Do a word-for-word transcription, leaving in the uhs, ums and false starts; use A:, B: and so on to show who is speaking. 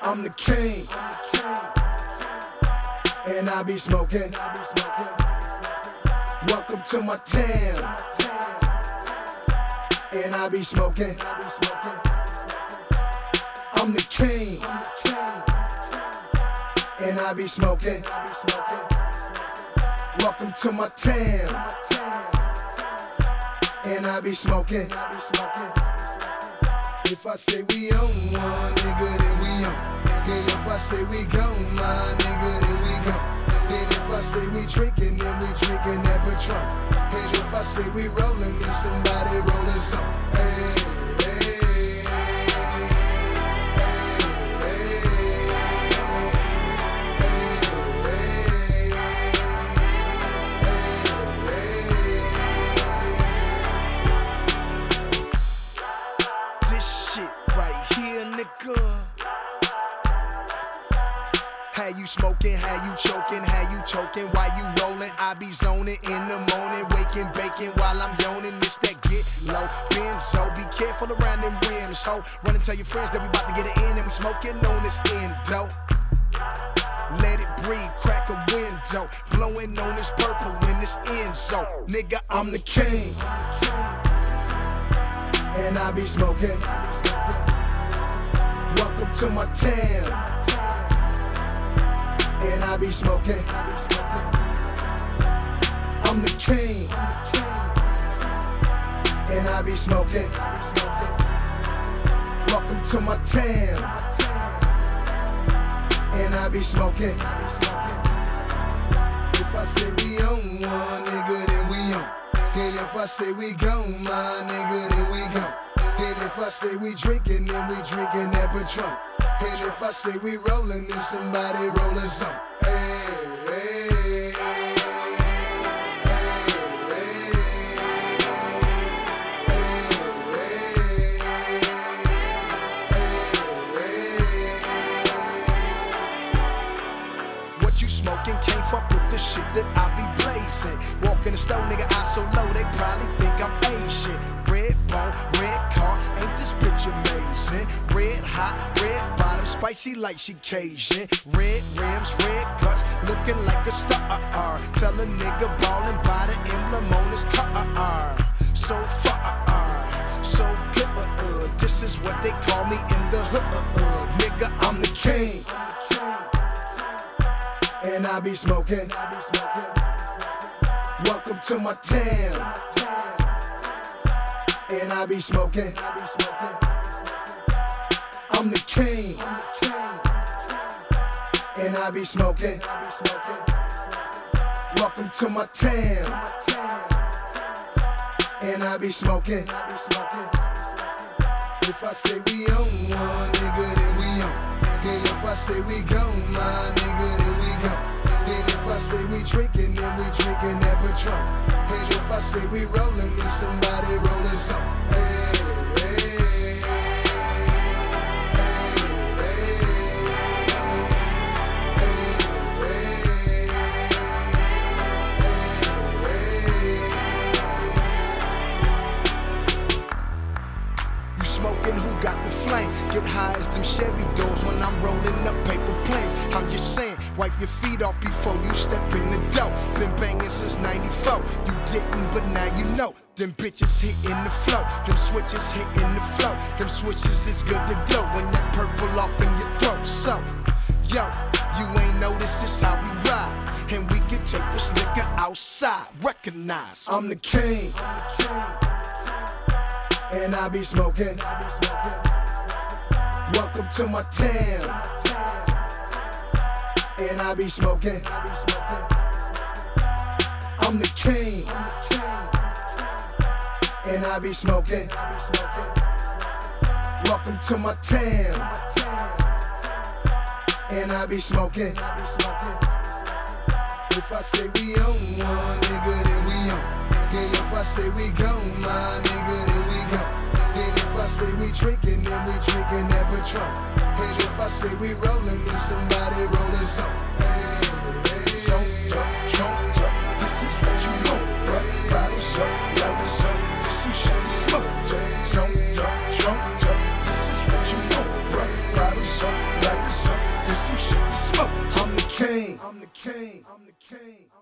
A: I'm the king, and I be smoking. Welcome to my town, and I be smoking. I'm the king, and I be smoking. Welcome to my town, and I be smoking. If I say we on one, nigga, then we on. And if I say we gone, my nigga, then we gone. And if I say we drinking, then we drinking that Patron. And if I say we rolling, then somebody rolling some. Hey.
B: How you smoking, how you choking, how you choking, while you rolling. I be zoning in the morning, waking, baking while I'm yawning. It's that get low, benzo. Be careful around them rims, ho. Run and tell your friends that we about to get it in, and we smoking on this endo. Let it breathe, crack a window, blowing on this purple in this end zone. Nigga, I'm the king,
A: and I be smoking. Welcome to my town, and I be smoking. I'm the king, and I be smoking. Welcome to my town, and I be smoking. If I say we on one, nigga, then we on. And if I say we gone, my nigga, then we gone. And if I say we drinking, then we drinking that Patron. And if I say we rolling, then somebody rolling some. Hey, hey, hey,
B: what you smoking? Can't fuck with the shit that I be blazing. Walk in the store, nigga, I so low, they probably think I'm Asian. Red bone, red car, ain't this bitch amazing? Red hot, red bottom, spicy like she Cajun. Red rims, red cuts, looking like a star. Tell a nigga ballin' by the emblem on his car. So far, so good. This is what they call me in the hood. Nigga, I'm the king,
A: and I be smoking. Welcome to my town, and I be smoking. I'm the king, and I be smoking. Welcome to my town, and I be smoking. If I say we on one, nigga, then we on. And if I say we gone, my nigga, then we gone. And if I say we drinking, then we drinking that Patron. And if I say we rolling, then somebody rolling some. Hey, hey, hey,
B: you smoking, who got the flame? Get high as them Chevy doors when I'm rolling up paper planes. I'm just saying, wipe your feet off before you step in the dough. Been banging since ninety-four. You didn't, but now you know. Them bitches hitting the flow. Them switches hitting the flow. Them switches is good to go when that purple off in your throat. So, yo, you ain't know this is how we ride. And we can take this nigga outside. Recognize
A: I'm the king, and I be smoking. Welcome to my town, and I be smoking. I'm the king, and I be smoking. Welcome to my town, and I be smoking. If I say we on one, nigga, then we on. And if I say we gone, my nigga, then we gone. And if I say we drinking, then we drinking that Patron. And if I say we rolling, then somebody rolling some. Hey, hey,
B: so drunk, drunk, this is what you want, bruh. Bottles up, lighters up, this some shit you smoke. So drunk, drunk, this is what you want, bruh. Bottles up.
A: light us up. There's some shit to smoke. I'm the king. I'm the king. I'm the king.